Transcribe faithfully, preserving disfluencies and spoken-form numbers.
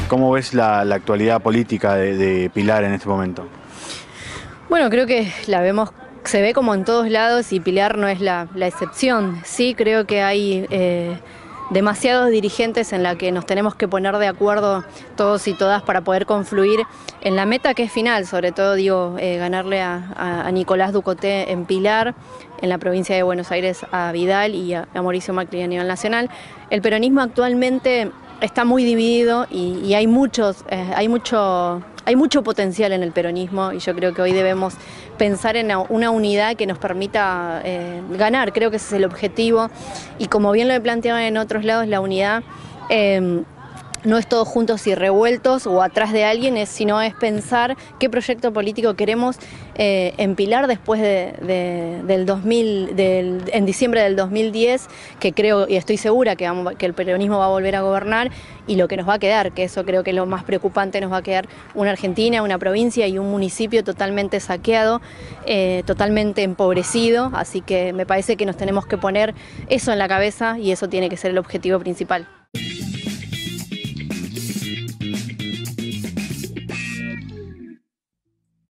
¿Cómo ves la, la actualidad política de, de Pilar en este momento? Bueno, creo que la vemos, se ve como en todos lados y Pilar no es la, la excepción. Sí, creo que hay eh, demasiados dirigentes en la que nos tenemos que poner de acuerdo todos y todas para poder confluir en la meta que es final, sobre todo digo, eh, ganarle a, a, a Nicolás Ducoté en Pilar, en la provincia de Buenos Aires a Vidal y a, a Mauricio Macri a nivel nacional. El peronismo actualmente está muy dividido y, y hay muchos, eh, hay mucho, hay mucho potencial en el peronismo y yo creo que hoy debemos pensar en una unidad que nos permita eh, ganar, creo que ese es el objetivo y como bien lo he planteado en otros lados, la unidad eh, no es todos juntos y revueltos o atrás de alguien, es, sino es pensar qué proyecto político queremos eh, empilar después de, de, del dos mil, del, en diciembre del dos mil diez, que creo y estoy segura que, vamos, que el peronismo va a volver a gobernar y lo que nos va a quedar, que eso creo que es lo más preocupante, nos va a quedar una Argentina, una provincia y un municipio totalmente saqueado, eh, totalmente empobrecido, así que me parece que nos tenemos que poner eso en la cabeza y eso tiene que ser el objetivo principal.